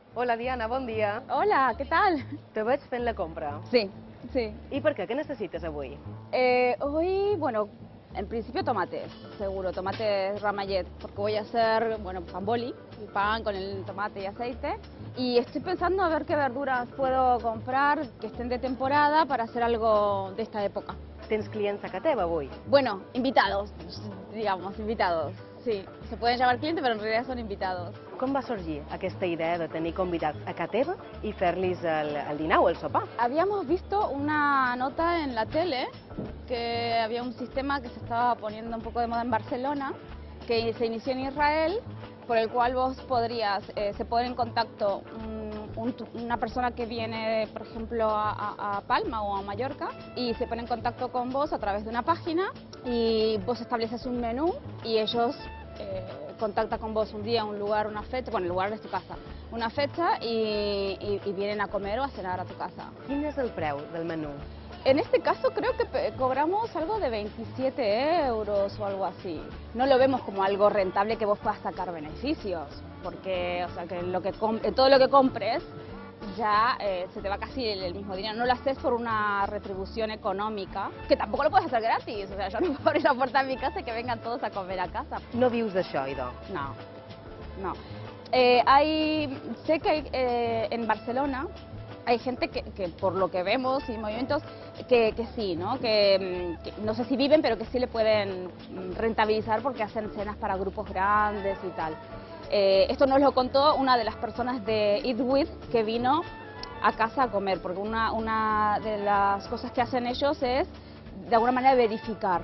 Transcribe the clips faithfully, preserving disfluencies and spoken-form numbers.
Hola Diana, bon dia. Hola, ¿qué tal? Te veig fent la compra. Sí, sí. I per què? Què necessites avui? Eh, hoy, bueno, en principio tomates, seguro, tomates ramallet, porque voy a hacer, bueno, pan boli, el pan con el tomate y aceite. Y estoy pensando a ver qué verduras puedo comprar que estén de temporada para hacer algo de esta época. Tens clients a casa teva avui? Bueno, invitados, digamos, invitados. Sí, se pueden llamar clientes, pero en realidad son invitados. Com va sorgir aquesta idea de tenir convidats a casa teva i fer-los el, el dinar o el sopar? Habíamos visto una nota en la tele que había un sistema que se estaba poniendo un poco de moda en Barcelona, que se inició en Israel, por el cual vos podrías, eh, se pone en contacto un, un, una persona que viene, por ejemplo, a, a, a Palma o a Mallorca, y se pone en contacto con vos a través de una página y vos estableces un menú y ellos eh, contactan con vos un día, un lugar, una fecha, bueno, el lugar es tu casa, una fecha y, y, y vienen a comer o a cenar a tu casa. Quin és el preu del menú? En este caso creo que cobramos algo de veintisiete euros o algo así. No lo vemos como algo rentable que vos puedas sacar beneficios, porque o sea, que lo que todo lo que compres ya eh, se te va casi el, el mismo dinero. No lo haces por una retribución económica, que tampoco lo puedes hacer gratis. O sea, yo no puedo abrir la puerta de mi casa y que vengan todos a comer a casa. No vius d'això, idò? No, no. Eh, hay, sé que hay, eh, en Barcelona hay gente que, que, por lo que vemos y movimientos, que, que sí, ¿no? Que, que no sé si viven, pero que sí le pueden rentabilizar porque hacen cenas para grupos grandes y tal. Eh, esto nos lo contó una de las personas de Eat With que vino a casa a comer, porque una, una de las cosas que hacen ellos es, de alguna manera, verificar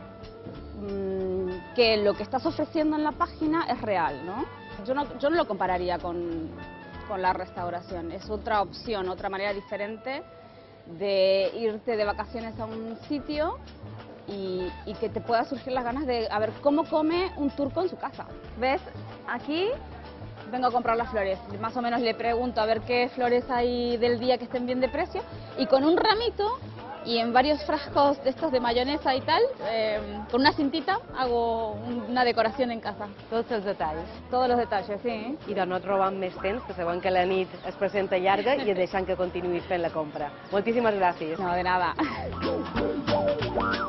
mmm, que lo que estás ofreciendo en la página es real, ¿no? Yo no, yo no lo compararía con... con la restauración. Es otra opción, otra manera diferente de irte de vacaciones a un sitio y, y que te pueda surgir las ganas de a ver cómo come un turco en su casa. ¿Ves? Aquí vengo a comprar las flores. Más o menos le pregunto a ver qué flores hay del día que estén bien de precio y con un ramito y en varios frascos de estos de mayonesa y tal, eh, con una cintita hago una decoración en casa. Tots els detalls. Todos los detalles, sí. I de no trobar més temps, que sabem que la nit es presenta llarga i deixant que continuïs fent la compra. Moltíssimes gràcies. No, de nada.